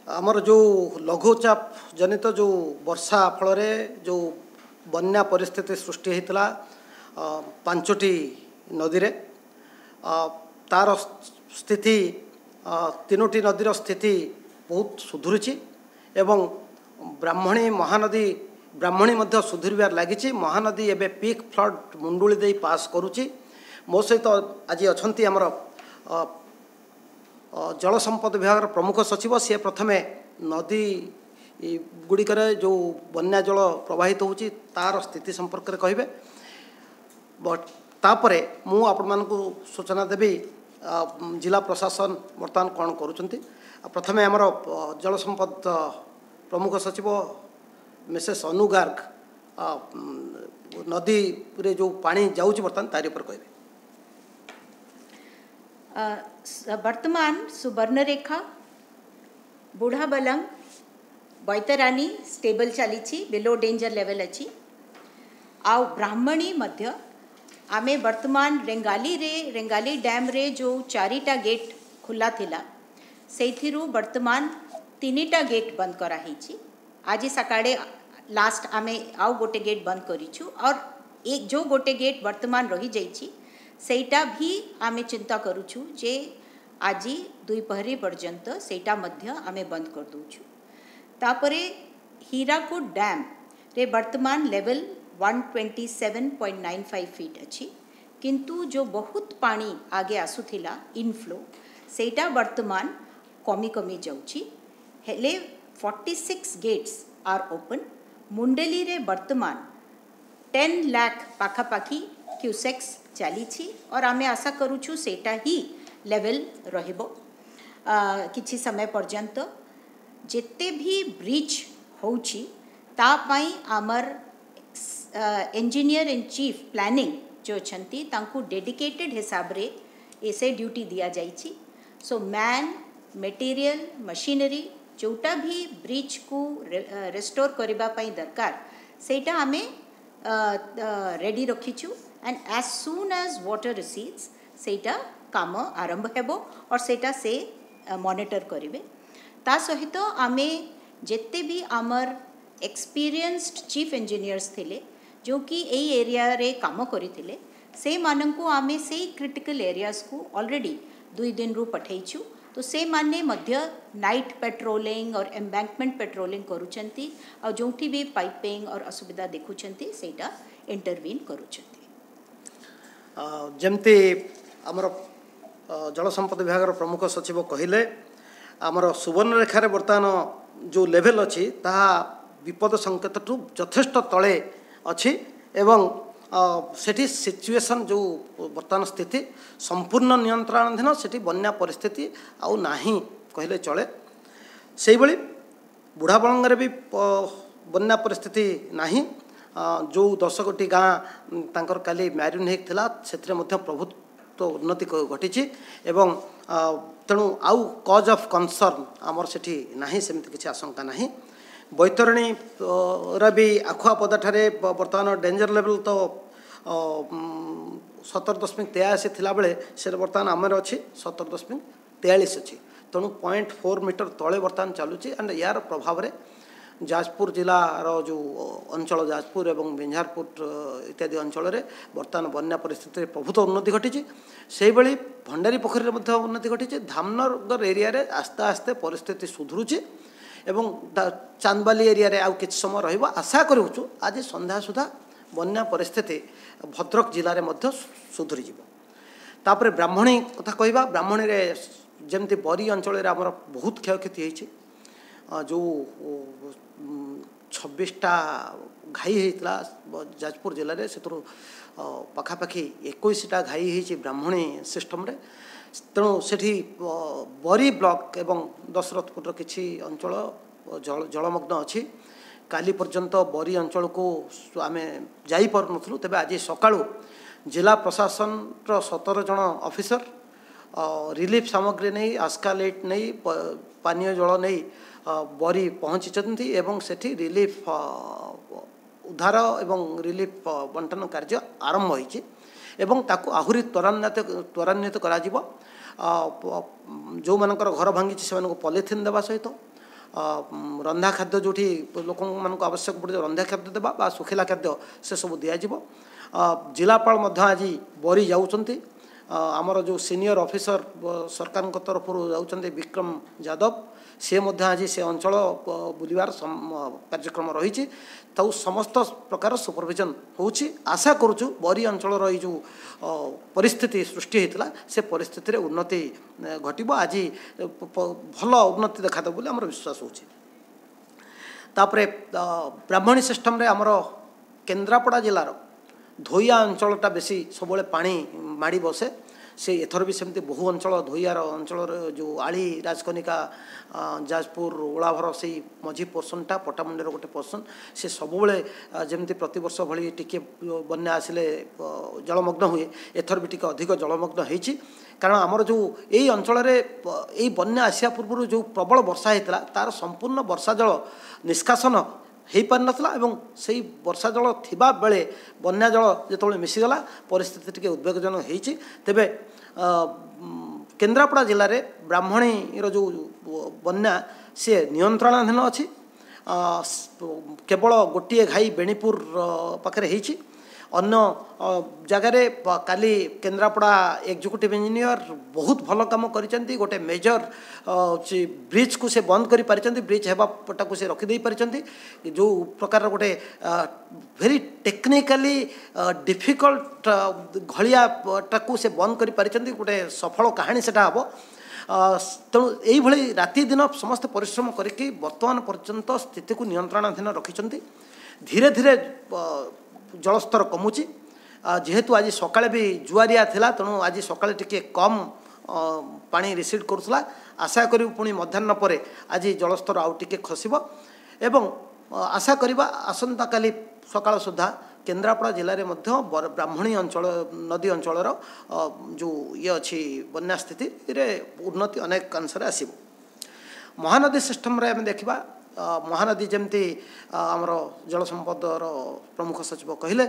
आमर जो लघुचाप जनित जो वर्षा फल जो बन्या परिस्थिति सृष्टि होता पांचटी नदी रे तार स्थिति तीनोटी नदीर स्थिति बहुत सुधुरी एवं ब्राह्मणी मध्य सुधुरबार लगी। महानदी एवं पीक फ्लड मुंडुली दे पास करुच्ची। मो सहित आज अच्छा आमर जल संपद विभाग प्रमुख सचिव सी प्रथमे नदी गुड़िकर जो बन्या जल प्रवाहित होची तार स्थिति संपर्क में कहे तापर मु आपण मानकु सूचना देवी जिला प्रशासन बर्तमान कौन करुँच। प्रथमे आमर जल संपद प्रमुख सचिव मिसेस अनु गार्ग नदी रे जो पानी जाऊँच बर्तमान तारी पर कहे। वर्तमान सुवर्णरेखा बुढ़ाबलंग बैतरानी स्टेबल चली बिलो डेंजर लेवल अच्छी आउ ब्राह्मणी मध्य आमे वर्तमान रेंगाली डैम रे जो 4टा गेट खुला थिला से वर्तमान 3टा गेट बंद कराही। आज सकाळे लास्ट आमे आउ गोटे गेट बंद करिछु और एक जो गोटे गेट वर्तमान रही जाइछि सेटा भी आमे चिंता करुछु जे आज दुईपहरी पर्यंत सेटा मध्य आमे बंद कर दूछु। तापरे हीराकुद डैम रे वर्तमान लेवल 127.95 फीट अच्छी किंतु जो बहुत पानी आगे आसुथिला इनफ्लो सेटा वर्तमान कमी कमी जाउची हेले 46 गेट्स आर ओपन। मुंडेली रे वर्तमान 10 लाख पाखापाखी क्यूसेक्स चली और आमे आशा करूछु सेटा ही लेवल रहिबो किछि समय पर्यंत। जेते भी ब्रिज होउची ता पई आमर इंजीनियर इन चीफ प्लानिंग जो छंती तांकु डेडिकेटेड हिसाब रे ऐसे ड्यूटी दिया जाइछि। सो मैन मटेरियल मशीनरी जोटा भी ब्रिज को रेस्टोर करबा पई दरकार सेटा आमे रेडी रखिछु and as soon as water recedes सेटा काम आरंभ हेबो और सेटा से मॉनिटर करिवे। ता सहित आमे जेते भी आमर एक्सपीरियंस्ड चीफ इंजीनियर्स थिले जो कि एई एरिया रे काम करिथिले से मानंकु आमे से क्रिटिकल एरियाज को ऑलरेडी 2 दिन रु पठैछु। तो से माने मध्य नाइट पेट्रोलिंग और एम्बैंकमेंट पेट्रोलिंग करूछंती और जोठी भी पाइपिंग और असुविधा देखुछंती सेटा इंटरवीन करूछंती। जमती आमर जल संपद विभाग प्रमुख सचिव कहले आमर सुवर्णरेखार बर्तमान जो लेवल अच्छी ताहा विपद संकेत ठू यथेष्ट तले अच्छी एवं सेठी सिचुएशन जो बर्तमान स्थिति संपूर्ण नियंत्रणाधीन सेठी बन्या परिस्थिति आउ नाही कहले चले। से भली बुढ़ाबलंग भी बन्या परिस्थिति नाही जो 10 गोटी गाँ तांकर काली मैरिन होता से प्रभुत्व उन्नति घटी एवं तेणु आउ कज ऑफ कंसर्न आमर सेठी नाही सेमती किसी आशंका नाही। बैतरणी भी आखुआपदा ठारे बर्तमान डेंजर लेवल तो 17.83 थिला बेले से बर्तमान आमर अच्छी 17.43 अच्छी तेणु 0.4 मीटर तले बर्तमान चलुची एंड यार प्रभाव में जाजपुर जिलार जो अंचल जाजपुर एवं बिंझारपुर इत्यादि अंचल में बर्तमान बन्या परिस्थिति प्रभुत उन्नति घटी। से भली भंडारी पोखरी उन्नति घटी। धामनगर एरिया रे आस्ते आस्ते परिस्थिति सुधुरुची एवं चांदबाली एरिया रे आउ किछ समय रहिबो आशा करूछु। आज संध्या सुधा बन्या परिस्थिति भद्रक जिले में मध्य सुधुरी जीवो। तापर ब्राह्मणी कथा कहबा ब्राह्मणी रे जेमती बरी अंचल रे हमर बहुत क्षयक्षति होईछि। जो 26टा घाई होता जाजपुर जिले में से पखापाखि 21टा घाई होती ब्राह्मणी सिस्टम रे तेणु सेठी बरी ब्लॉक एवं दशरथपुर किसी अंचल जलमग्न अच्छी। काली पर्यंत बरी अंचल को आम जापर नु तेज आज सका जिला प्रशासन 17 जन ऑफिसर रिलीफ सामग्री नहीं आस्कालेट नहीं पानीय जल नहीं बरी पहुँची एवं सेठी रिलीफ उद्धार एवं रिलीफ बंटन कार्य आरंभ होइछि एवं ताकू आहुरी त्वरान्वित करा जिवो। जो मानकर घर भांगी से पॉलिथिन देवा सहित रंधा खाद्य जो लोक मान आवश्यक पड़े रंधा खाद्य देवा बा सुखिला खाद्य से सब दिज्व जिलापाल आज बरी जाऊँच आमर जो सीनियर ऑफिसर सरकार तरफ जाऊँच विक्रम यादव सी आज से अंचल बुलवार कार्यक्रम रही तो समस्त प्रकार सुपरविजन होची आशा करुचु बरी अंचल जो परिस्थिति सृष्टि होता से परिस्थिति उन्नति घटब आज भल उन्नति देखा बोली आमर विश्वास होची। तापरे ब्राह्मणी सिस्टम रे आमर केन्द्रापड़ा जिलार धोइया अंचलटा बेसी सब पानी माड़ी बसे से एथर भी सेमती बहु अंचल धोइयार अंचल जो आली राजकनिका जाजपुर ओलाभर से मझी पोर्सनटा पटामुंडर गोटे पोर्सन से सब जमी प्रतिवर्ष भली टिके बन्या आसिले जलमग्न हुए एथर भी टिके अधिक जलमग्न होती कारण आमर जो यही अंचल यही बन्या आसिया पूर्व जो प्रबल वर्षा होता तार संपूर्ण वर्षा जल निष्कासन हो पार नाला एवं से वर्षा जल थिबा बेले बन्या जल जो मिसीगला परिस्थिति टिके उद्वेगजनक होती तेबे केन्द्रापड़ा जिले में ब्राह्मणी जो बन्या सी नियंत्रणाधीन अच्छी केवल गोटे घाई बेणीपुर पाखे होती अन्य जगार काली केन्द्रापड़ा एग्जीक्यूटिव इंजीनियर बहुत भल काम करिसेंती गोटे मेजर ब्रिज को से बंद करि पारिसेंती ब्रिज हेबाटा को से रखिदे पारिसेंती जो प्रकार गोटे वेरी टेक्निकली डिफिकल्ट घलियाटा को से बंद करि पारिसेंती गोटे सफल कहानी सेटा हबो तेणु यही राति दिन समस्त परिश्रम करके वर्तमान पर्यंत स्थिति को नियंत्रणाधीन रखिंट धीरे धीरे जलस्तर कमुची जेहेतु आज सकाळे भी जुआरिया थिला तेणु आज सकाळे टिके कम पानी रिसीड करुला आशा करू पुणी मध्याह्न पर आज जलस्तर आउ टिके खसिबो एवं आशा करिबा आसंता काली सकाळ सुधा केन्द्रापड़ा जिले में ब्राह्मणी अंचल नदी अंचल जो ये अच्छी बन्या स्थिति रे उन्नति अनेक अंशरे आसीबो। महानदी सिस्टम रे आम देखा महानदी जमती आमर जल संपदर प्रमुख सचिव कहले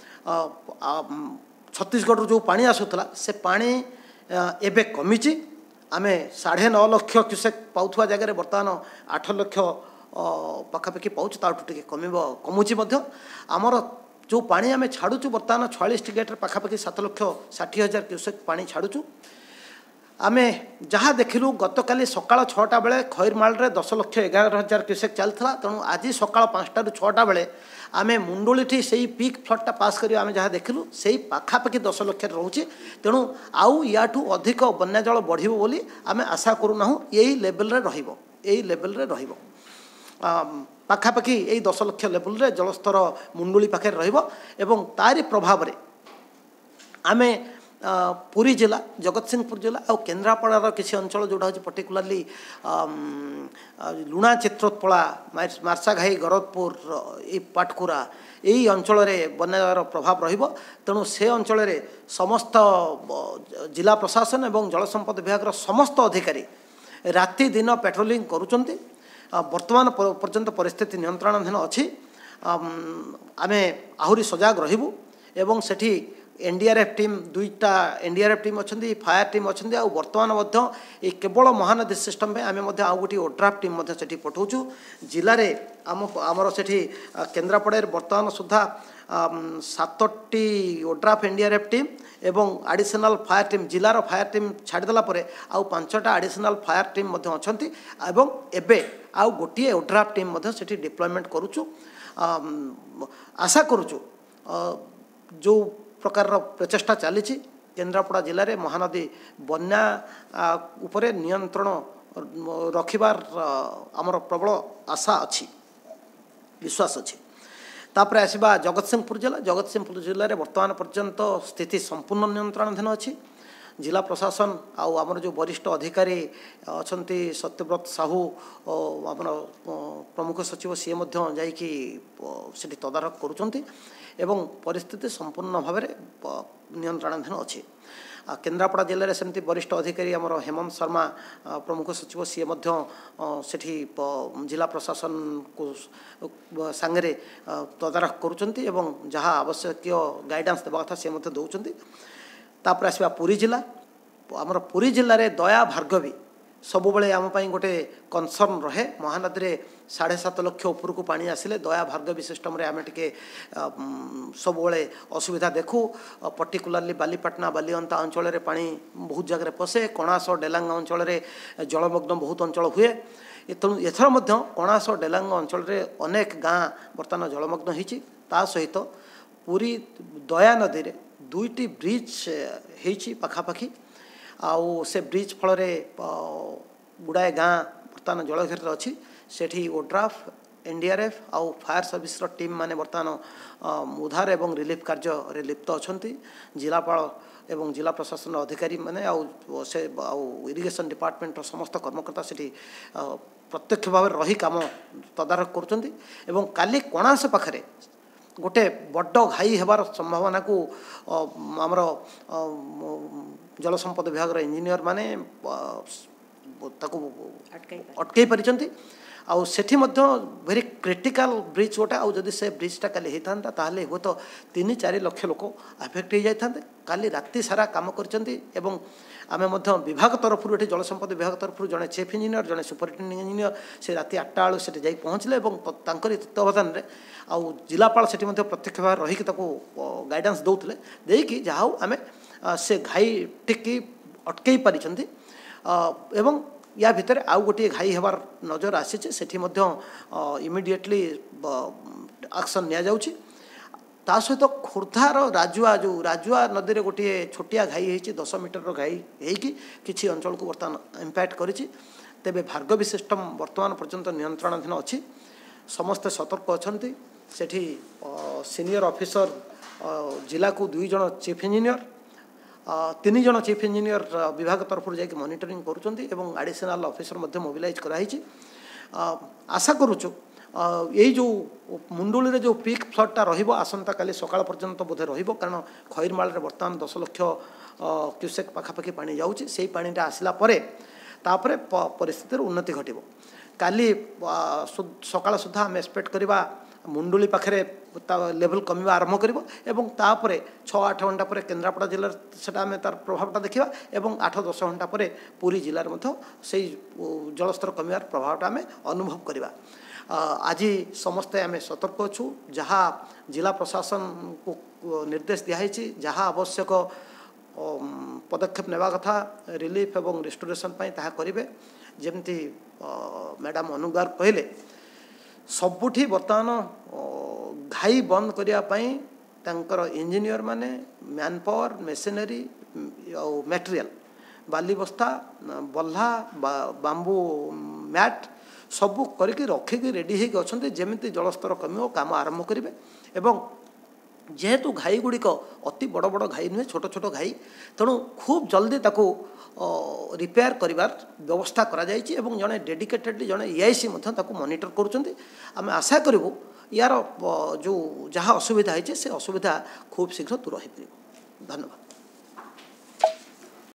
छत्तीसगढ़ जो पानी आसूला से पानी एबे कमिची आमे 9.5 लाख क्यूसेक पाउथुआ जगह बर्तमान 8 लाख पाखापाखि पाउछ टे कमुची आमर जो पानी आमे छाड़ुचु बर्तमान 46 गेट्रे पाखापाखि 7,60,000 क्यूसेक पानी छाड़ुचु आमे जहाँ देखिलु गतकाली सकाळ 6टा बेले खैरमाल रे 10,11,000 क्यूसेक चलता तेणु आज सकाळ 5टा ରୁ 6टा बेले आमे मुंडोलीठी से पीक फ्लडटा पास करी आमे जहाँ देखिलु से पाखापाखि 10 लाख रोचे तेणु आउ याठू अधिक बन्या जल बढ़िबो बोली आमे आशा करूना यही लेवल रे रहिबो यही लेवल रे रहिबो पाखापाखि यही 10 लाख लेवल रे जलस्तर मुंडोली पाखे रहिबो एवं तारी प्रभाव रे आमे पुरी जिला जगतसिंहपुर जिला और केन्द्रापड़ार किसी अंचल जोटा हूँ पर्टिकुलाली लुणा चित्रोत्पला मार्साघाई गरदपुर ये पाटकुरा यही अंचल बन्यार प्रभाव रहिबो तेणु से अंचल समस्त जिला प्रशासन एवं जल संपद विभाग समस्त अधिकारी राति दिन पेट्रोलिंग करुचंती वर्तमान पर्यंत परिस्थिति नियंत्रणाधीन अच्छी आमे आहुरी सजग रहिबु एवं सेठी एनडीआरएफ टीम 2टा एनडीआरएफ टीम अच्छा फायर टीम अच्छा और बर्तमान ये केवल महानदी सिस्टम में आम आउ गोटे ओड्राफ टीम से पठाऊँ जिले आमर से केन्द्रापड़े बर्तमान सुधा 7टी ओड्राफ एनडीआरएफ टीम एवं एडिशनल फायर टीम जिलार फायर टीम छाड़देला आउ 5टा एडिशनल फायर टीम अच्छा एवं एबे आउ गोटे ओड्राफ टीम से डिप्लॉयमेंट करुचु आशा करुचु जो प्रकार प्रचेषा चली केन्द्रापड़ा जिले में महानदी बन्या उपरे नियंत्रण रखिबार आमर प्रबल आशा अच्छी विश्वास अच्छी तापर आसवा जगतसिंहपुर जिले में वर्तमान पर्यंत स्थिति संपूर्ण नियंत्रणाधीन अच्छी जिला प्रशासन आमर जो वरिष्ठ अधिकारी अच्छा सत्यव्रत साहू आमर प्रमुख सचिव सी जाकि तदारख करुँच एवं परिस्थिति संपूर्ण भाव नियंत्रणाधीन अच्छी केन्द्रापड़ा जिले में सेमती वरिष्ठ अधिकारी आमर हेमंत शर्मा प्रमुख सचिव सी सेठी जिला प्रशासन को सांगे तदारख करुँच एवं जहाँ आवश्यक गाइडेंस देवा कथा सी दौरान तापर आसवा पुरी जिला आमर पुरी जिले में दया भार्गवी ସବୁବେଳେ ଆମ ପାଇଁ ଗୋଟେ କନସର୍ନ ରहे महानदी रे 7.5 लाख उपरको पानी आसिले दया भार्गवी सिस्टम रे आमे टिके सबुबले असुविधा देखू पर्टिकुलरली बालीपाटना बालीअंता अंचल रे पानी बहुत जगह पसे कणास डेलांग अंचल रे जलमग्न बहुत अंचल हुए एथर मध्य कणास डेलांग अंचल रे अनेक गाँ बर्तमान जलमग्न होइछि ता सहित पूरी दया नदी रे 2टी ब्रिज होइछि पाखापाखि आउ से ब्रिज फल गुड़ाए गाँ बर्तमान जलघेर अच्छी सेठी ओड्राफ एनडीआरएफ आउ फायर सर्विस टीम माने बर्तमान उद्धार एवं रिलीफ कार्य रे लिप्त अछंती जिलापाल एवं जिला प्रशासन अधिकारी माने आउ से आउ इरिगेशन डिपार्टमेंट समस्त कर्मकर्ता सेठी प्रत्यक्ष भाव रही काम तदारख करुछंती एवं काली कणास पाखरे गोटे बड़ घाई हेबार संभावना को आमर जल संपद विभाग इंजीनियर माने ताको अटकई पारिछंती आउ सेठी मध्य वेरी क्रिटिकल ब्रिज गोटे आउ जदि से ब्रिजटा काली होता ताहले हो तो 3-4 लाख लोक अफेक्ट हो जाते काली राति सारा काम करछंती एवं आमे मध्य विभाग तरफ ये जल संपद विभाग तरफ जड़े चीफ इंजीनियर जड़े सुपरिटेडेंट इंजीनियर से राति 8टा बेलू से जाई पहुँचले और तत्वावधान में आउ जिलापाल से प्रत्यक्ष भाव रही गाइडेंस दौले देकी जहाँ आमे से घाई टिकी अटकई पारिछंती एवं या भितर आउ गोटे घाई हेबार नजर आसी सेठी मध्य इमिडिएटली एक्शन निया जाउछि ता सहित खोर्धार राजुआ नदी रे गोटे छोटिया घाई होइछि 10 मीटर घाई होइकि किछि अंचल को बर्तमान इम्पैक्ट करिछि तेबे भार्गवी सिस्टम वर्तमान पर्यंत नियंत्रणाधीन अछि समस्त सतर्क अछंती सेठी सीनियर ऑफिसर जिला को 2 जन चीफ इंजीनियर 3 जन चीफ इंजीनियर विभाग तरफ जाकि मॉनिटरिंग करुछंती एवं एडिशनल ऑफिसर मध्य मोबिलाइज कराइछि आशा करूछु यही जो मुंडुली रे जो पीक फ्लडटा रहिबो आसंता काली सकाळ पर्यंत बोधे रहिबो कारण खैरमाल रे वर्तमान 10 लाख क्यूसेक पाखापाखि पानी जाउछि सेही पानीटा आसिला परे तापरे परिस्थितिर उन्नति घटिबो काली सकाळ सुधा हम एक्सपेक्ट करबा मुंडुली पाखरे लेवल कमिबा आरंभ करिबो एवं तापरे 6-8 घंटा पर केन्द्रापड़ा जिल्ला सेटा आमे तार प्रभावटा देखिबा एवं 8-10 घंटा पर पूरी जिल्ला रे मथो सेही जलस्तर कमिबार प्रभावटा आमे अनुभव करबा आज समस्ते आमे सतर्क अछु जहाँ जिला प्रशासन को निर्देश दिखाई जहाँ आवश्यक पदक्षेप नेबा कथा रिलीफ एवं रिस्टोरेशन पाई ताहा करिवे जेमती मैडम अनुगार कहले सबुठी बर्तमान घाई बंद करने तांकर इंजीनियर माने मैन पावर मेसिनरी और मटेरियल बाली बस्ता बल्हा बांबू मैट सबू करके रखिकी रेडी होगी अच्छा जमी जलस्तर कम काम आरंभ करेंगे एवं जेहेतु घाई गुड़िक अति बड़ बड़ घाई नुहे छोट छोट घाई तेणु खूब जल्दी ताको रिपेयर करिवार व्यवस्था करा जायछि एवं जड़े डेडिकेटेडली जड़े एआईसी मॉनिटर करुँच आम आशा करूँ यार जो जहाँ असुविधा है से असुविधा खूब शीघ्र दूर हो पार। धन्यवाद।